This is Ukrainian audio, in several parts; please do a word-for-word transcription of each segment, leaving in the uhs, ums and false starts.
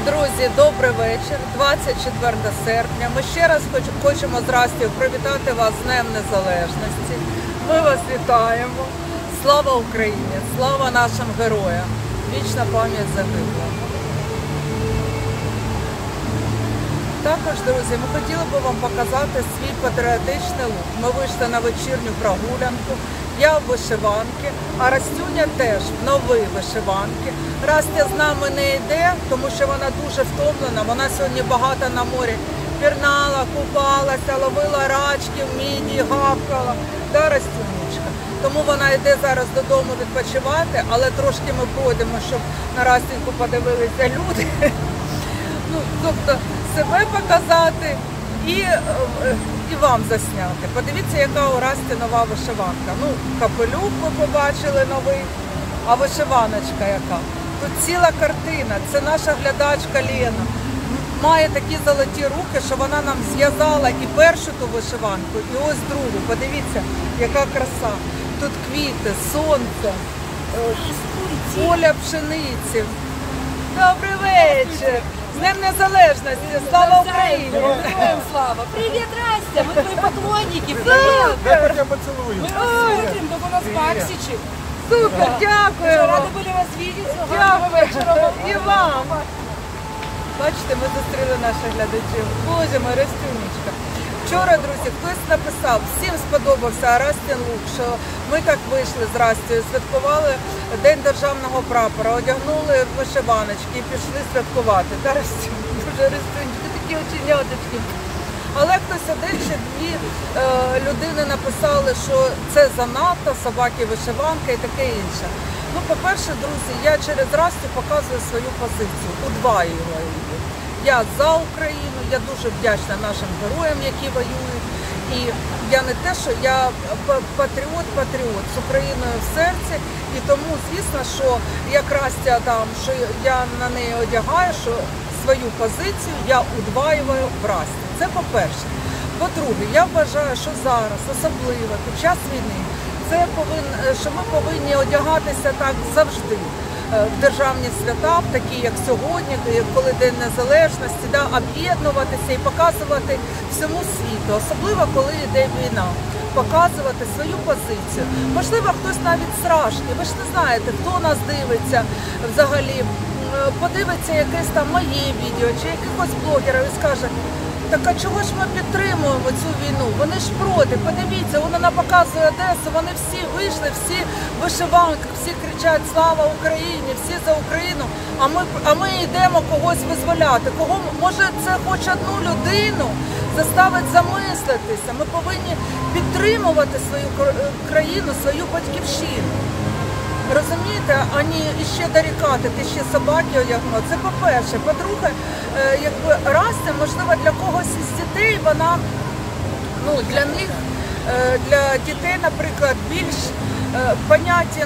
Друзі, добрий вечір. двадцять четверте серпня. Ми ще раз хочемо з Растю привітати вас з Днем Незалежності. Ми вас вітаємо. Слава Україні! Слава нашим героям! Вічна пам'ять загиблим. Також, друзі, ми хотіли б вам показати свій патріотичний лук. Ми вийшли на вечірню прогулянку. Я в вишиванці, а Растюня теж в новій вишиванці. Растя з нами не йде, тому що вона дуже втомлена. Вона сьогодні багато на морі пірнала, купалася, ловила рачки в міді, гавкала. Да, Растюнечка? Тому вона йде зараз додому відпочивати, але трошки ми пройдемо, щоб на Растеньку подивилися люди. Ну, тобто себе показати і, і вам засняти. Подивіться, яка у Расті нова вишиванка. Ну, капелюх ви побачили новий, а вишиваночка яка. Тут ціла картина, це наша глядачка Лена. Має такі золоті руки, що вона нам зв'язала і першу ту вишиванку, і ось другу. Подивіться, яка краса. Тут квіти, сонце, поля пшениці. Добрий вечір! З Днем Незалежності! Слава Україні! Слава! Привет, Растя! Мы твои поклонники! Привет! Дай я поцелую. Мы смотрим, как у нас баксичек. Супер, дякую! Рады были вас видеть. Дякую! І вам! Бачите, ми зустріли наших глядачів. Боже мой, Растюнечка. Вчора, друзі, хтось написав, всім сподобався Растін лук, що ми так вийшли з Растю, святкували День державного прапора, одягнули вишиваночки і пішли святкувати. Да, Растюнь? Дуже Растюнечки, такі оченяточки. Але хтось один чи дві е, людини написали, що це занадто, собаки вишиванка і таке інше. Ну, по-перше, друзі, я через Растю показую свою позицію, удваюю її. Я за Україну, я дуже вдячна нашим героям, які воюють. І я не те, що я патріот-патріот з Україною в серці. І тому, звісно, що як Растя там, що я на неї одягаю, що свою позицію я удваюю в Расті. Це по-перше. По-друге, я вважаю, що зараз, особливо під час війни, це повин, що ми повинні одягатися так завжди. В державні свята, такі як сьогодні, коли День Незалежності, да, об'єднуватися і показувати всьому світу, особливо коли йде війна, показувати свою позицію. Можливо, хтось навіть страшний, ви ж не знаєте, хто нас дивиться взагалі, подивиться якесь там моє відео чи якихось блогерів і скаже: так а чого ж ми підтримуємо цю війну? Вони ж проти, подивіться, вона показує Одесу, вони всі вийшли, всі в вишиванках, всі кричать «Слава Україні!», всі за Україну, а ми, а ми йдемо когось визволяти. Кого, може це хоч одну людину заставить замислитися? Ми повинні підтримувати свою країну, свою батьківщину. Розумієте, ані ще дорікати, ти ще собаки одягнула. Це по-перше. По-друге, якби Растя, можливо, для когось із дітей вона, ну, для них, для дітей, наприклад, більш понятен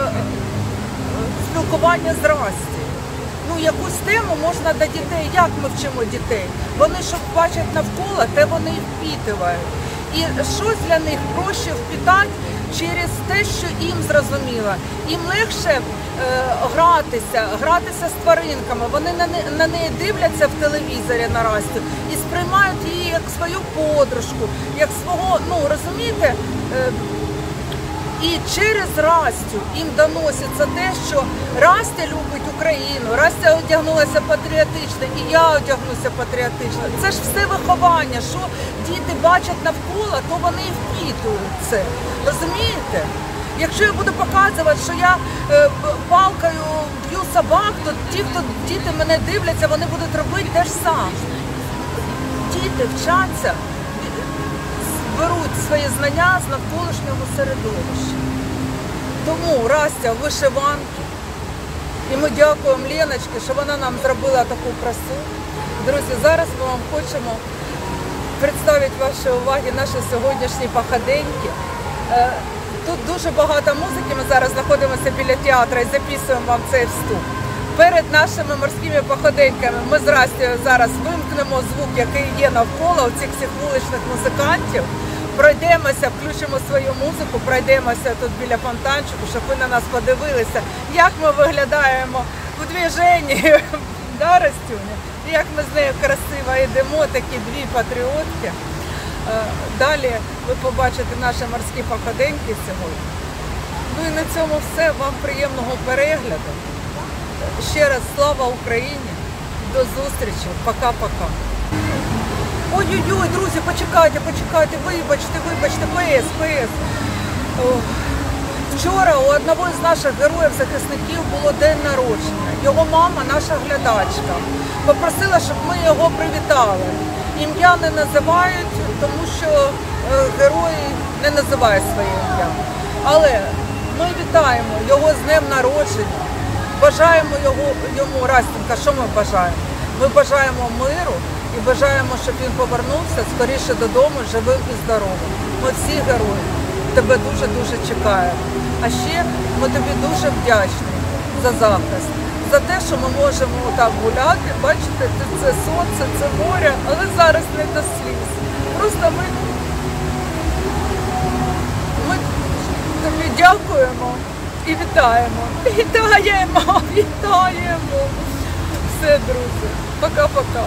спілкування з Расті. Ну, якусь тему можна до дітей, як ми вчимо дітей? Вони, що бачать навколо, те вони і впітують. І щось для них проще впитати через те, що їм зрозуміло. Їм легше е, гратися, гратися з тваринками. Вони на, не, на неї дивляться в телевізорі на Растю і сприймають її як свою подружку, як свого, ну, розумієте, е, і через Растю їм доноситься те, що Растя любить Україну, Растя одягнулася патріотично, і я одягнуся патріотично. Це ж все виховання, що діти бачать навколо, то вони і впитують це. Розумієте? Якщо я буду показувати, що я е, палкою б'ю собак, то ті, хто діти мене дивляться, вони будуть робити те ж саме. Діти вчаться, беруть свої знання з навколишнього середовища. Тому Растя в вишиванці. І ми дякуємо Леночці, що вона нам зробила таку красу. Друзі, зараз ми вам хочемо представити вашій увазі наші сьогоднішні походеньки. Тут дуже багато музики, ми зараз знаходимося біля театру і записуємо вам цей вступ. Перед нашими морськими походеньками ми з Растю зараз вимкнемо звук, який є навколо цих всіх вуличних музикантів. Пройдемося, включимо свою музику, пройдемося тут біля фонтанчику, щоб ви на нас подивилися, як ми виглядаємо у движенні, Да, Растюня? І як ми з нею красиво йдемо, такі дві патріотки. Далі ви побачите наші морські походеньки сьогодні. Ну і на цьому все. Вам приємного перегляду. Ще раз слава Україні. До зустрічі. Пока-пока. Ой-ой-ой, друзі, почекайте, почекайте, вибачте, вибачте, ПС, ПС. Вчора у одного з наших героїв-захисників було день народження. Його мама, наша глядачка, попросила, щоб ми його привітали. Ім'я не називають, тому що герої не називають своє ім'я. Але ми вітаємо його з днем народження, бажаємо його, йому, Растінка, що ми бажаємо? Ми бажаємо миру і бажаємо, щоб він повернувся скоріше додому живим і здоровим. Ми всі герої тебе дуже-дуже чекаємо. А ще ми тобі дуже вдячні за захист, за те, що ми можемо так гуляти, бачите, це сонце, це море, але зараз не до сліз. Просто ми, ми тобі дякуємо і вітаємо. Вітаємо, вітаємо. Все, друзі, пока-пока.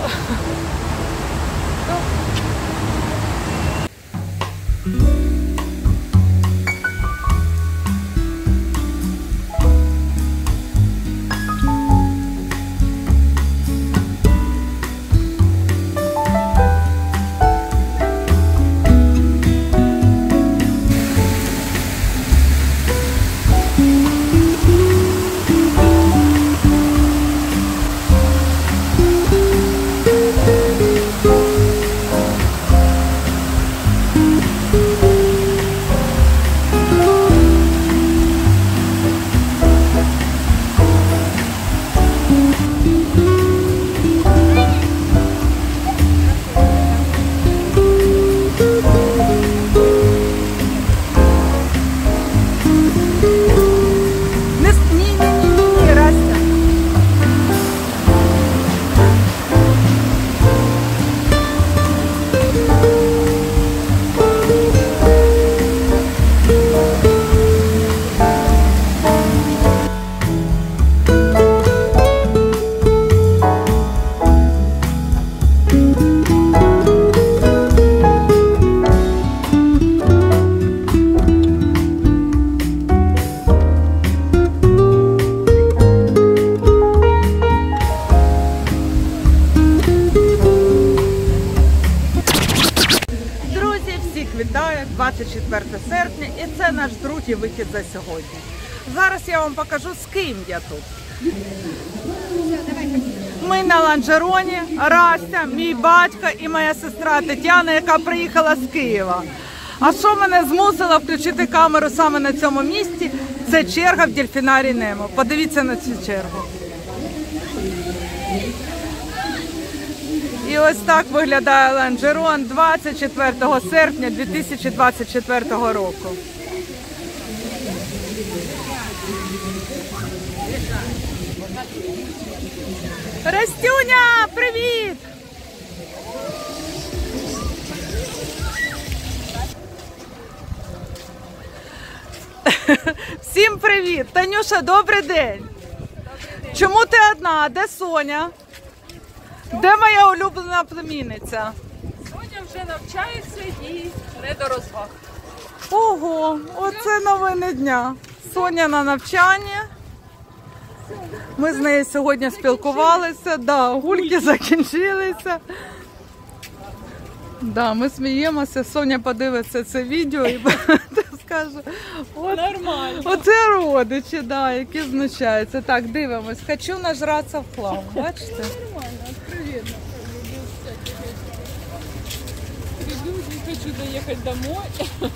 двадцять четверте серпня, і це наш другий вихід за сьогодні. Зараз я вам покажу, з ким я тут. Ми на лонжероні, Растя, мій батько і моя сестра Тетяна, яка приїхала з Києва. А що мене змусило включити камеру саме на цьому місці? Це черга в дельфінарій Немо. Подивіться на цю чергу. І ось так виглядає лонжерон двадцять четвертого серпня дві тисячі двадцять четвертого року. Растюня, привіт! Всім привіт! Танюша, добрий день! Чому ти одна? Де Соня? Де моя улюблена племінниця? Соня вже навчається і не до розваг. Ого, оце новини дня. Соня на навчанні. Ми з нею сьогодні спілкувалися. Да, гульки закінчилися. Да, ми сміємося. Соня подивиться це відео і скаже, от, нормально. Оце родичі, да, які знущаються. Так, дивимось. Хочу нажратися в хлам. Бачите? Нормально, откровенно. Приду, не хочу доехать домой.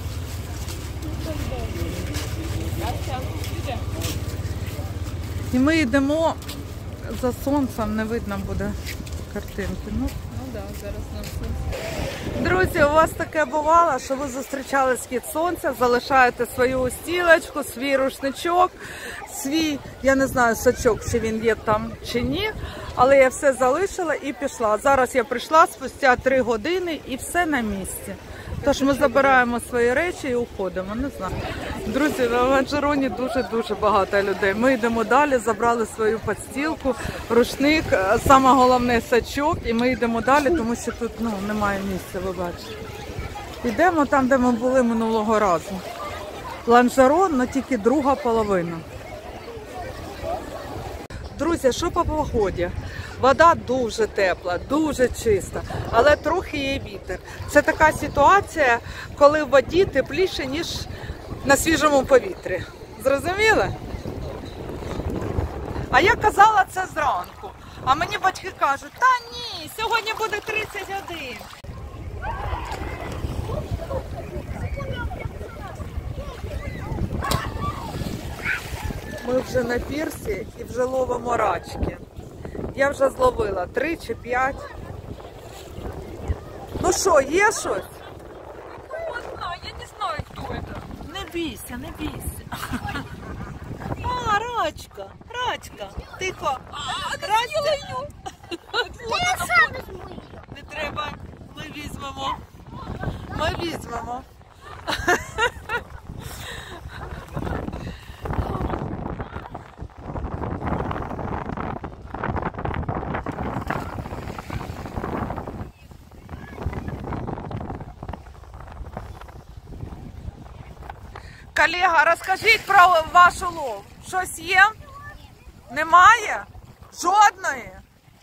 І ми йдемо за сонцем, не видно буде картинки. Ну, Ну да, зараз нам сонце. друзі, у вас таке бувало, що ви зустрічали схід сонця, залишаєте свою устілочку, свій рушничок, свій, я не знаю, сачок, чи він є там, чи ні, але я все залишила і пішла. Зараз я прийшла спустя три години і все на місці. Тож ми забираємо свої речі і уходимо, не знаю. Друзі, на Ланжероні дуже-дуже багато людей. Ми йдемо далі, забрали свою підстілку, рушник, саме головне сачок, і ми йдемо далі, тому що тут ну, немає місця, ви бачите. Йдемо там, де ми були минулого разу. Ланжерон, але тільки друга половина. Друзі, що по погоді? Вода дуже тепла, дуже чиста, але трохи є вітер. Це така ситуація, коли в воді тепліше, ніж на свіжому повітрі. Зрозуміли? А я казала це зранку. А мені батьки кажуть, та ні, сьогодні буде тридцять один. Ми вже на пірсі і вже ловимо рачки. Я вже зловила три чи п'ять. Ну що, є щось? Я не знаю, кто это. Не бійся, не бійся. А, рачка, рачка. Тихо. Рачка. Не треба, ми візьмемо. Ми візьмемо. Колега, розкажіть про ваш улов. Щось є? Немає? Жодної?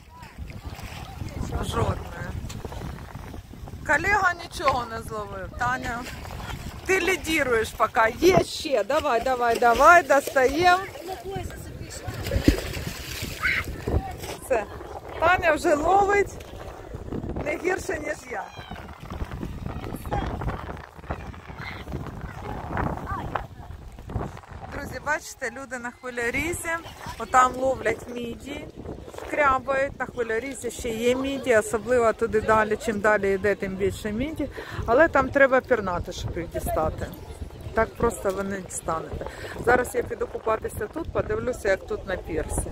Жодної. Колега нічого не зловив, Таня. Ти лідіруєш поки. Є ще. Давай, давай, давай, достаємо. Все. Таня вже ловить не гірше, ніж я. Друзі, бачите, люди на хвилярізі, отам ловлять міді, шкрябають, на хвилярізі ще є міді, особливо туди далі, чим далі йде, тим більше міді, але там треба пірнати, щоб їх дістати. Так просто ви не дістанете. Зараз я піду купатися тут, подивлюся, як тут на пірсі.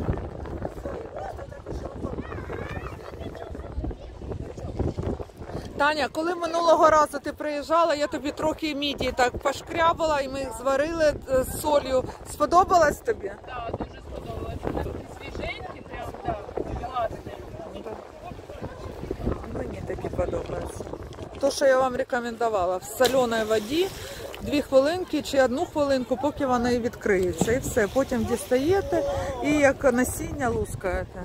Таня, коли минулого разу ти приїжджала, я тобі трохи мідії так пошкрябала і ми їх зварили з солью. Сподобалось тобі? Так, да, дуже сподобалось. Свіженькі, прям, так, да, Мені такі подобаються. То, що я вам рекомендувала, в соленій воді дві хвилинки чи одну хвилинку, поки вони відкриються. І все, потім дістаєте і як насіння лускаєте.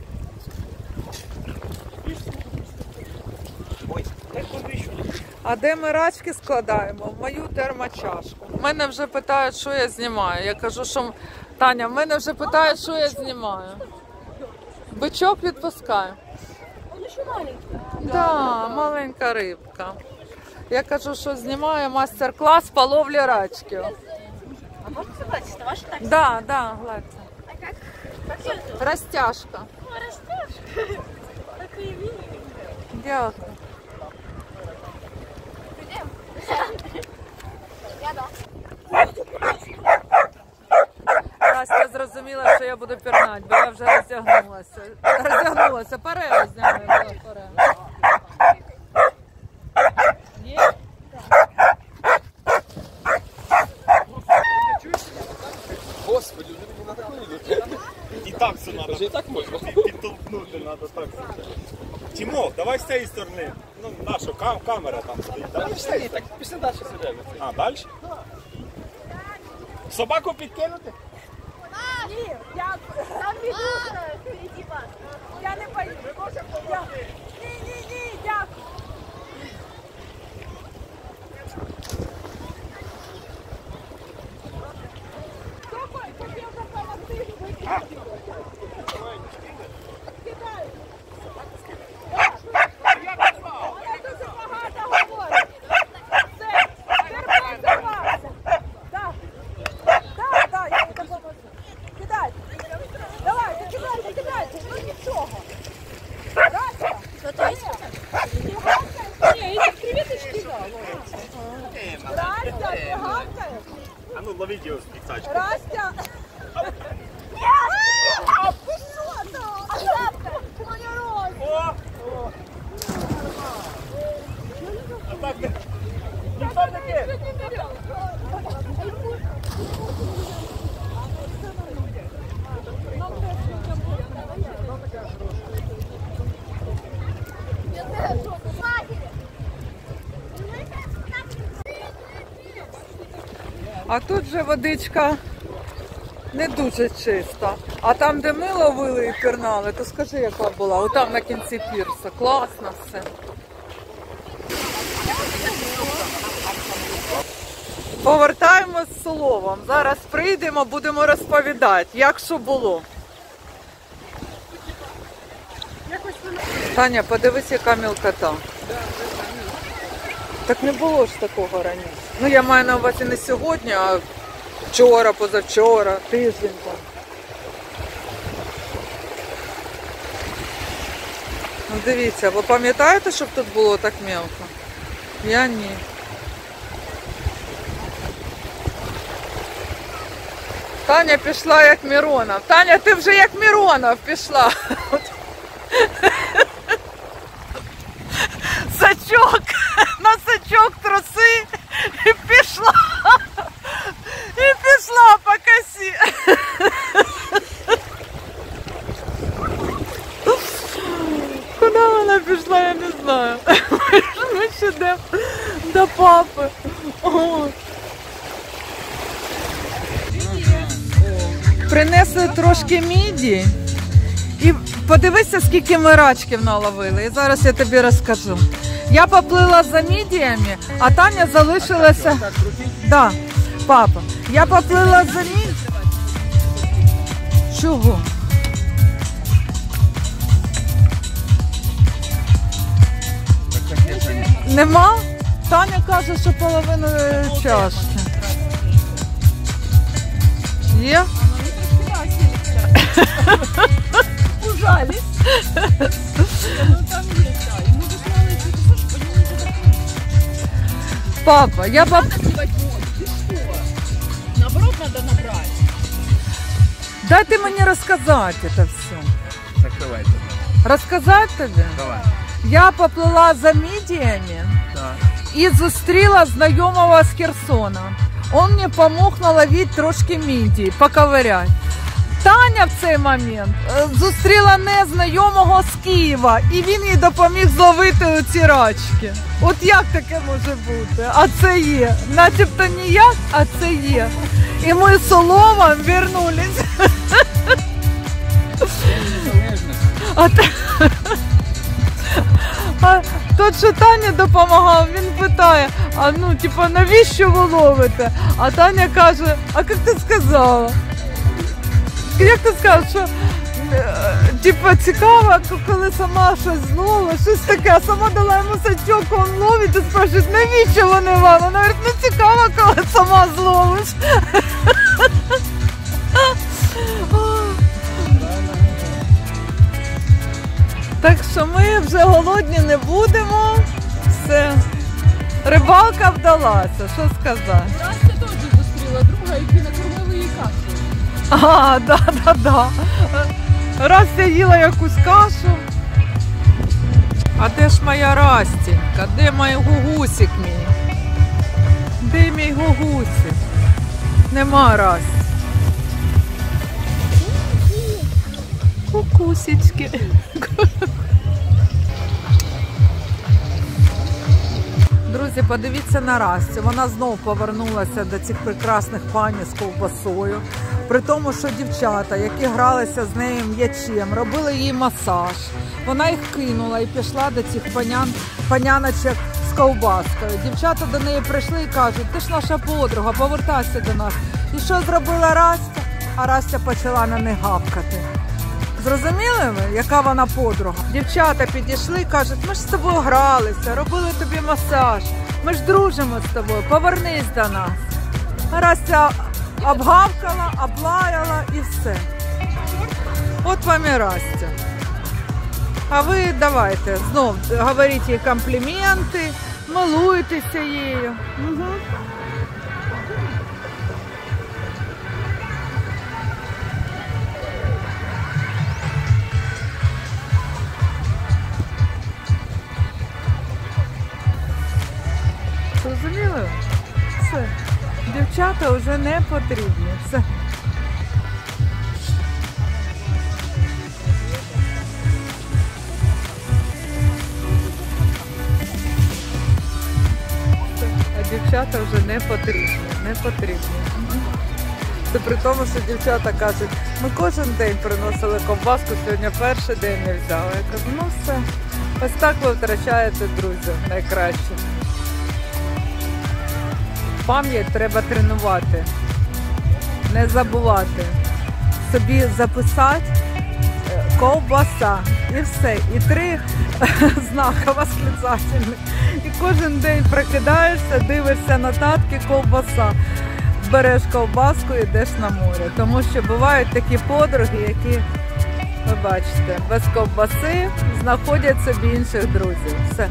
А де ми рачки складаємо? В мою термочашку. Мене вже питають, що я знімаю. Я кажу, що Таня, мене вже питають, що я знімаю. Бичок відпускаю. Он еще маленький. Да, маленька рибка. Я кажу, що знімаю майстер-клас по ловлі рачків. А можно согласиться, это ваша такси? Да, да, гладьте. А как? Как это? Розтяжка. Ну, растешь. Такие мини. Дякую. Идем? Я да. Настя зрозуміла, що я буду пірнати, бо я вже роздягнулася. Роздягнулася, пере роздягнулася. Пере. Є? Господи, уже не на такой идет. І так все треба. Даже и так можно. Підтолкнути треба так. Тімо, давай з цієї сторони. Ну, наша кам камера там стоїть. Давай. Пішли, так, пішли далі сюди. А, далі? Собаку підкинути? Ні, дякую. Там медуза впереди вас. Я не боюсь. Ні, ні, ні, дякую. Какой? Хотел допомогти. Кидай. Вона дуже багато говорить. Все, терпи, тримайся. Так, так, так, я тобі допоможу. Кидай. Давайте, кидайте, кидайте. Ну нічого. Рачка. Ти гавкаєш? Не, эти креветочки, да. Растя, ти гавкаєш? А ну, ловіть його з піцачки. Растя. Ты что там? А шапка? Моя роза. О! А так не... Ніхто не б'є. Не берем. А тут же водичка не дуже чиста. А там, де ми ловили і пірнали, то скажи, яка була. Отам на кінці пірса. Класно все. Повертаємось з Соловом. Зараз прийдемо, будемо розповідати, як що було. Таня, подивись, яка мілкота. Так не було ж такого раніше. Ну, я маю на увазі не сьогодні, а вчора, позавчора, тиждень там. Ну, дивіться, ви пам'ятаєте, щоб тут було так мелко? Я ні. Таня пішла як Миронов. Таня, ти вже як Миронов пішла. Сачок, на сачок труси і пішла. І пішла по косі. Куди вона пішла, я не знаю. Ми ще йдемо до папи. О. Принесли трошки міді. І подивися, скільки ми рачків наловили. І зараз я тобі розкажу. Я поплила за мідіями, а Таня залишилася... Да, папа. Я поплила за мідіями. Чого? Нема? Таня каже, що половину чашки. Є? Ужались. Ну там есть, да. И мы же знали, что ты слышишь, по нему уже так не Папа, я пап... надо сливать воду. Ты что? Наоборот, надо набрать. Дай ты мне рассказать это все. Так давайте. Рассказать тобі? Давай. Я поплила за мідіями Так. і зустріла знайомого з Херсона. Он мені помог наловити трошки мідії, поковырять. Таня в цей момент е, зустріла незнайомого з Києва, і він їй допоміг зловити оці рачки. От як таке може бути? А це є. Начебто ніяк, а це є. І ми з Соломом вернулись. А, та... а тот, що Таня допомагав, він питає, а ну, типа, навіщо ви ловите? А Таня каже, а як ти сказала? Як ти сказав, що типа цікаво, коли сама щось зловила, щось таке, а сама дала йому сачок, він ловить і спрашує, навіщо вони вам? Вона говорить, ну цікаво, коли сама зловиш. Так що ми вже голодні не будемо. Все. Рибалка вдалася, що сказати. Настя теж зустріла друга, який накормили її кашу. А, да, да, да. Раз я їла якусь кашу. А де ж моя Растінька? Де мій гугусик мій? Де мій гугусик? Нема Расті. Кукусечки. Друзі, подивіться на Растю. Вона знову повернулася до цих прекрасних пані з ковбасою. При тому, що дівчата, які гралися з нею м'ячем, робили їй масаж. Вона їх кинула і пішла до цих панян, паняночок з ковбаскою. Дівчата до неї прийшли і кажуть, ти ж наша подруга, повертайся до нас. І що зробила Растя? А Растя почала на них гавкати. Зрозуміли ви, яка вона подруга? Дівчата підійшли і кажуть, ми ж з тобою гралися, робили тобі масаж, ми ж дружимо з тобою, повернись до нас. А Растя обгавкала, облаяла і все. От вам і Растя. А ви давайте, знов говоріть їй компліменти, милуйтеся її. Угу. Зрозуміли? Все. Дівчата вже не потрібні. Все. А дівчата вже не потрібні. Не потрібні. Це при тому, що дівчата кажуть, ми кожен день приносили ковбаску, сьогодні перший день не взяли. Я кажу, ну все, ось так ви втрачаєте друзів найкраще. Пам'ять треба тренувати, не забувати. Собі записати ковбаса і все. І три знака восклицательних. І кожен день прокидаєшся, дивишся на татки, ковбаса. Береш ковбаску і йдеш на море. Тому що бувають такі подруги, які, ви бачите, без ковбаси знаходять собі інших друзів. Все.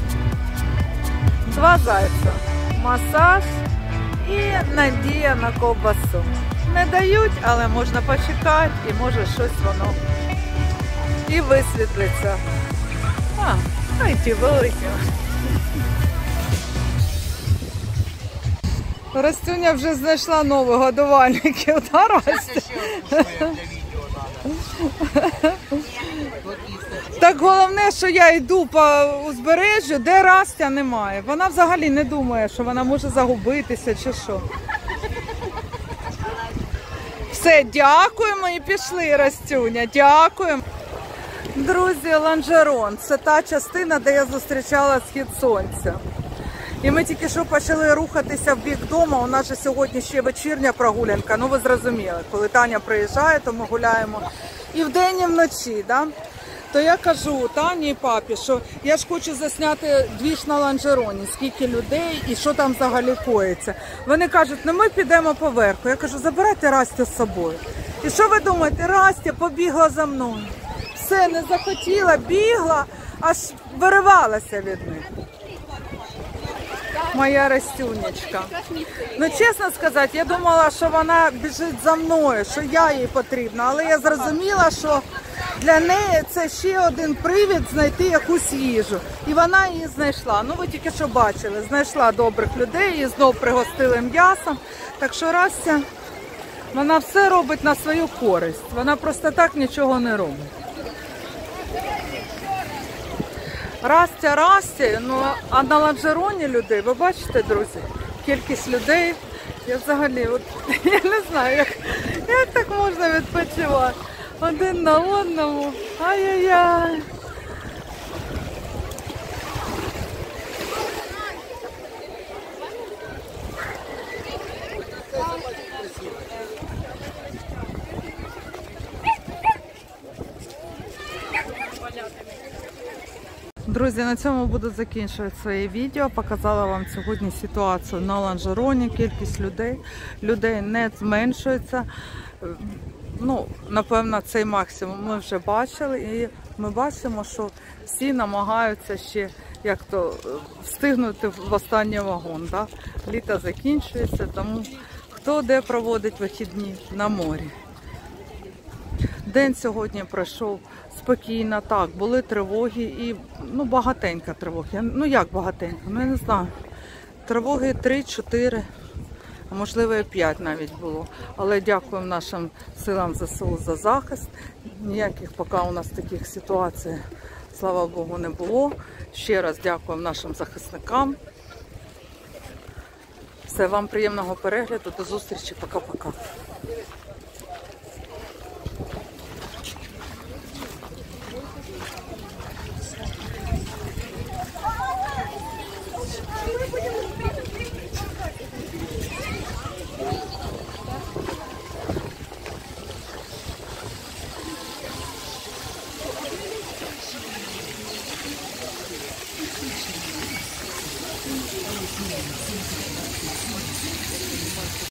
Два зайця. Масаж і надія на ковбасу. Не дають, але можна почекати і може щось воно і висвітлиться. А, а й ті великі. Растюня вже знайшла нових годувальників, та Растя? Так головне, що я йду по узбережжю, де Растя немає. Вона взагалі не думає, що вона може загубитися чи що. Все, дякуємо і пішли, Растюня, дякуємо. Друзі, Ланжерон – це та частина, де я зустрічала схід сонця. І ми тільки що почали рухатися в бік дому, у нас же сьогодні ще вечірня прогулянка, ну ви зрозуміли, коли Таня приїжджає, то ми гуляємо і вдень, і вночі, да? То я кажу Тані і папі, що я ж хочу засняти двіж на Ланжероні, скільки людей і що там взагалі коїться. Вони кажуть, ну ми підемо поверху. Я кажу, забирайте Растю з собою. І що ви думаєте, Растя побігла за мною. Все, не захотіла, бігла, аж виривалася від них. Моя Растюнечка. Ну, чесно сказати, я думала, що вона біжить за мною, що я їй потрібна. Але я зрозуміла, що для неї це ще один привід знайти якусь їжу. І вона її знайшла. Ну, ви тільки що бачили. Знайшла добрих людей, і знов пригостили м'ясом. Так що Растя, вона все робить на свою користь. Вона просто так нічого не робить. Растя, Растя, ну а на Ланжероні людей, ви бачите, друзі, кількість людей, я взагалі, от, я не знаю, як, як так можна відпочивати один на одному, ай-яй-яй. Друзі, на цьому буду закінчувати своє відео. Показала вам сьогодні ситуацію на Ланжероні, кількість людей. Людей не зменшується. Ну, напевно, цей максимум ми вже бачили. І ми бачимо, що всі намагаються ще як то встигнути в останній вагон. Да? Літо закінчується, тому хто де проводить вихідні? На морі. День сьогодні пройшов спокійно, так, були тривоги і, ну, багатенько тривог. Я, ну, як багатенько? Ну, я не знаю. Тривоги три-чотири, а можливо і п'ять навіть було. Але дякуємо нашим силам ЗСУ за захист. Ніяких поки у нас таких ситуацій, слава Богу, не було. Ще раз дякуємо нашим захисникам. Все, вам приємного перегляду, до зустрічі, пока-пока.